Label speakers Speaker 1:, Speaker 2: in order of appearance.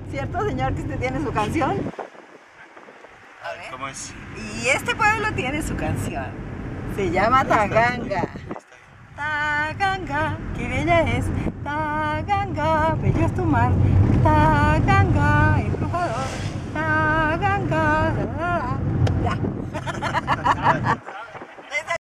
Speaker 1: ¿Cierto, señor, que usted tiene su canción?
Speaker 2: A ver, ¿cómo es?
Speaker 1: Y este pueblo tiene su canción. Se llama Taganga. Taganga, qué bella es. Taganga, bello es tu mar. Taganga